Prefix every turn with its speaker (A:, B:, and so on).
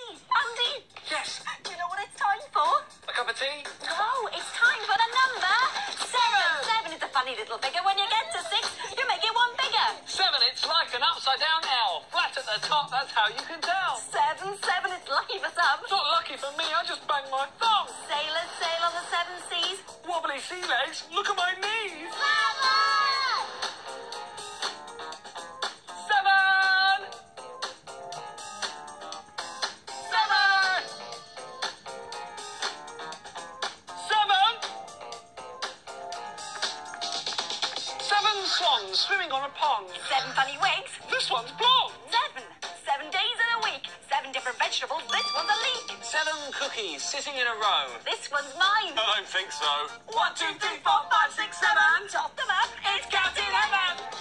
A: Please, Andy.
B: Yes.
A: Do you know what it's time for?
B: A cup of tea?
A: No, it's time for the number 7. 7 is a funny little figure. When you get to 6, you make it one bigger.
B: 7, it's like an upside-down L. Flat at the top, that's how you can tell.
A: 7, it's lucky for some.
B: It's not lucky for me, I just banged my thumb.
A: Sailors sail on the 7 seas.
B: Wobbly sea legs, look at my knees. 7 swans swimming on a pond.
A: 7 funny wigs.
B: This one's blonde.
A: 7 days in a week. 7 different vegetables. This one's a leek.
B: 7 cookies sitting in a row.
A: This one's mine.
B: I don't think so.
A: 1, 2, 3, 4, 5, 6, 7. Top them up. It's Captain Heaven.